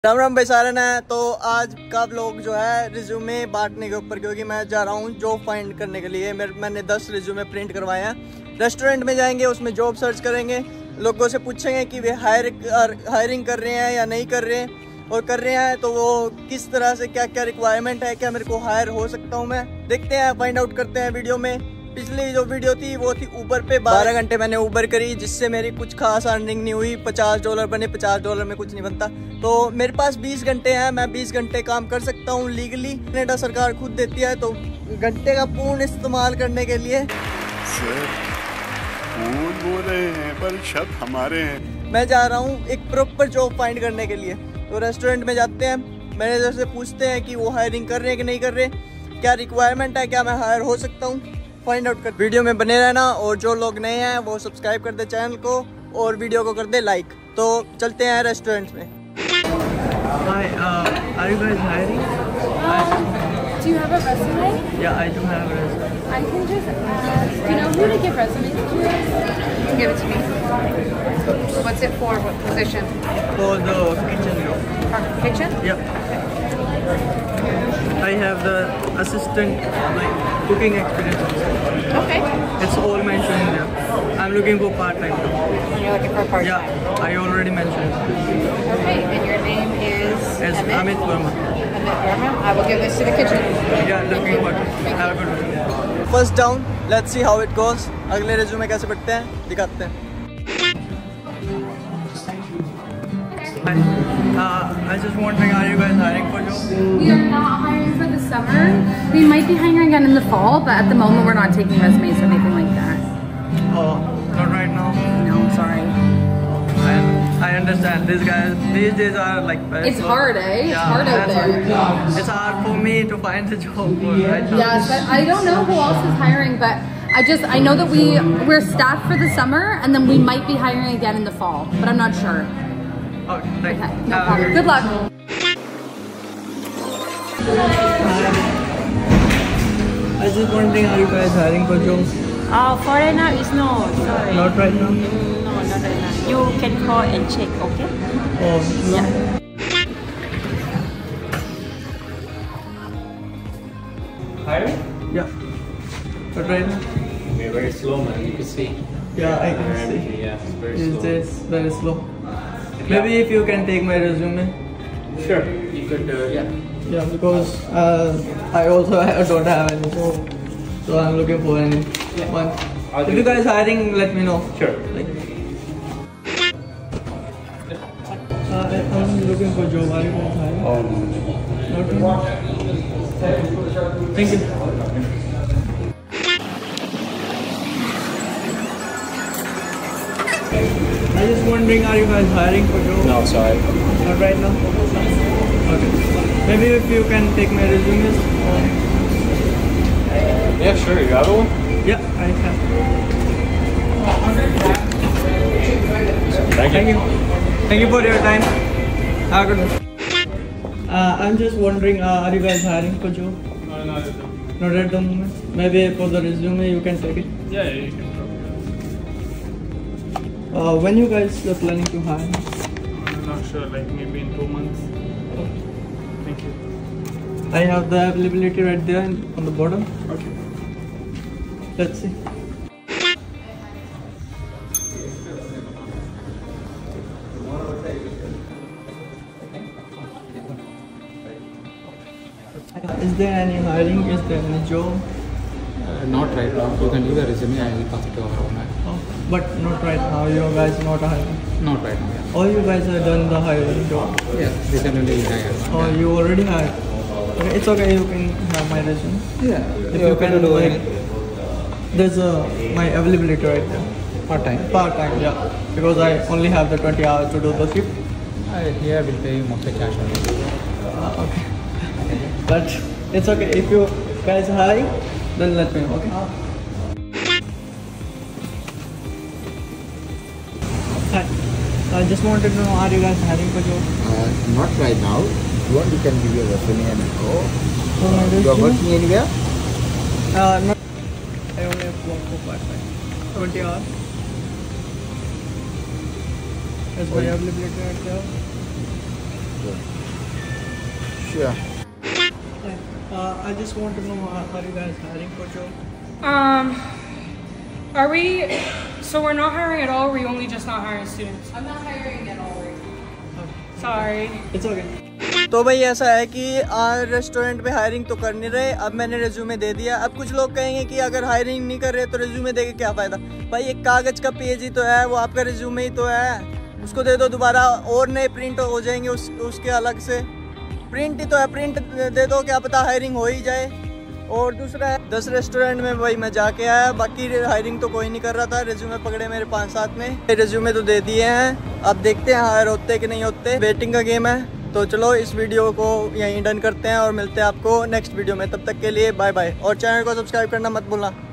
राम राम भाई सारन है। तो आज का व्लॉग जो है रिज्यूमे बांटने के ऊपर, क्योंकि मैं जा रहा हूँ जॉब फाइंड करने के लिए। मैंने 10 रिज्यूमे प्रिंट करवाए हैं। रेस्टोरेंट में जाएंगे, उसमें जॉब सर्च करेंगे, लोगों से पूछेंगे कि वे हायरिंग कर रहे हैं या नहीं कर रहे हैं, और कर रहे हैं तो वो किस तरह से, क्या क्या रिक्वायरमेंट है, क्या मेरे को हायर हो सकता हूँ मैं। देखते हैं, फाइंड आउट करते हैं वीडियो में। पिछली जो वीडियो थी वो थी ऊबर पे। 12 घंटे मैंने ऊबर करी, जिससे मेरी कुछ खास अर्निंग नहीं हुई। $50 बने। $50 में कुछ नहीं बनता। तो मेरे पास 20 घंटे हैं, मैं 20 घंटे काम कर सकता हूँ लीगली। कनाडा सरकार खुद देती है, तो घंटे का पूर्ण इस्तेमाल करने के लिए सर कौन बोल रहे हैं, पर शक हमारे हैं। मैं जा रहा हूँ एक प्रॉपर जॉब फाइंड करने के लिए। तो रेस्टोरेंट में जाते हैं, मैनेजर से पूछते हैं कि वो हायरिंग कर रहे हैं कि नहीं कर रहे, क्या रिक्वायरमेंट है, क्या मैं हायर हो सकता हूँ। फाइंड आउट कर। वीडियो में बने रहना, और जो लोग नए हैं वो सब्सक्राइब कर दे चैनल को और वीडियो को कर दे लाइक। तो चलते हैं रेस्टोरेंट में। Hi, are you guys hiring? Do you have a resume? Yeah, I do have a resume. I can just ask. Do you know who to give resumes to? You can give it to me. What's it for? What position? For the kitchen job. For kitchen? Yeah. I have the assistant, like cooking experience. Okay. It's all mentioned there. I'm looking for part-time job. And you're looking for part-time? Yeah, I already mentioned it. Okay. And your name is It's Amit Verma. Amit Verma. I will give this to the kitchen. Yeah, looking forward. Have a good one. First down. Let's see how it goes. अगले resume कैसे बढ़ते हैं दिखाते हैं। I just wondering, are you guys hiring for jobs? We are not hiring for the summer. We might be hiring again in the fall, but at the moment we're not taking resumes or anything like that. Oh, not right now. No, sorry. I understand. These days are like bad. It's hard, eh? It's Yeah, hard out that's there. hard. It's hard for me to find a job right now. Yes, but I don't know who else is hiring, but I know that we're staffed for the summer, and then we might be hiring again in the fall, but I'm not sure. Okay, thank Okay, you. no problem. Good luck. I was just wondering, are you guys hiring for jobs? For right now, it's no, sorry. Not right now. No, not right now. You can call and check, okay? Oh, no. Yeah. Hiring? Yeah. Not right now. We're very slow, man. You can see. Yeah, I can Very see. empty, yeah, it's very These slow. days very slow. Maybe if you can take my resume. Sure, you could, yeah. Yeah, because I also don't have any job, so I'm looking for any one. I'll If do you guys hiring, let me know. Sure. Like, I'm looking for job. Are you guys hiring? Not really? Thank you. I was just wondering, are you guys hiring for job? No, sorry. Not right now. Okay. Maybe if you can take my resumes. Yeah, sure. You have one? Yeah, I have. Thank you. Thank you for your time. Have a good one. I'm just wondering, are you guys hiring for job? No, Not at the moment. Maybe for the resume you can take it. yeah, you can. When you guys are planning to hire? I'm not sure, like maybe in 2 months. Thank you. I have the availability right there on the bottom. Okay. Let's see. Is there any hiring? Is there any job? Not right now. You can leave a resume and we'll pass it to our owner. Oh, but not right now. You guys not hiring. Not right now. Yeah. Or you guys have done the hiring job. Yes, recently we hired one. Or you already hired. Okay, it's okay. You can have my resume. Yeah. If you can do it. There's my availability right there. Part time. Part time, yeah. Because I only have the 20 hours to do the shift. Here we'll pay you mostly cash only. Okay. But it's okay. If you guys are hiring, then let me know. Okay. Hi. I just wanted to know, are you guys hiring for job? Not right now. If you want, you can give your resume and go. For my You are resume? working anywhere? Not. I only have work for part time. 20 hours. That's my availability right there. Okay. Sure. I just want to know, are you guys hiring for job? Are we? So we're not hiring at all. Or we only just not hiring students. I'm not hiring at all right now. Sorry. It's okay. तो भाई ऐसा है कि restaurant पे hiring तो कर नहीं रहे। अब मैंने रिज्यूमे दे दिया। अब कुछ लोग कहेंगे कि अगर हायरिंग नहीं कर रहे तो रिज्यूमे दे के क्या फ़ायदा। भाई एक कागज़ का पेज ही तो है, वो आपका रिज्यूमे ही तो है, उसको दे दो दोबारा और नए प्रिंट हो जाएंगे उसके अलग से। प्रिंट ही तो है, प्रिंट दे दो, क्या पता हायरिंग हो ही जाए। और दूसरा है 10 रेस्टोरेंट में भाई मैं जाके आया, बाकी हायरिंग तो कोई नहीं कर रहा था। रिज्यूमे पकड़े मेरे 5-7 में, रिज्यूमे तो दे दिए हैं। अब देखते हैं हायर होते कि नहीं होते, वेटिंग का गेम है। तो चलो इस वीडियो को यहीं डन करते हैं और मिलते हैं आपको नेक्स्ट वीडियो में। तब तक के लिए बाय बाय, और चैनल को सब्सक्राइब करना मत भूलना।